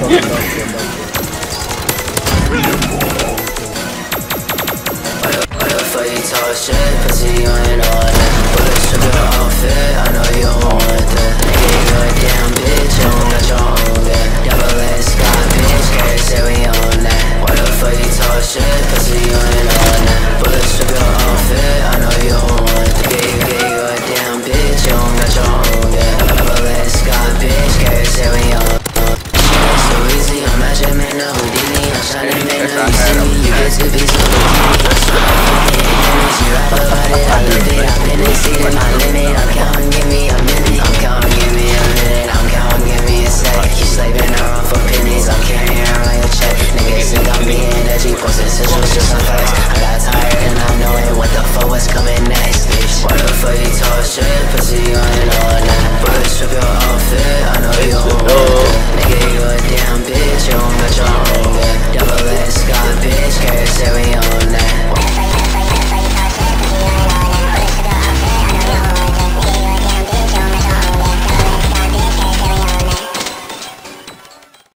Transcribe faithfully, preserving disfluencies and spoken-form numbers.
I got fight talk shit, pussy, you ain't on it. With a sugar outfit, I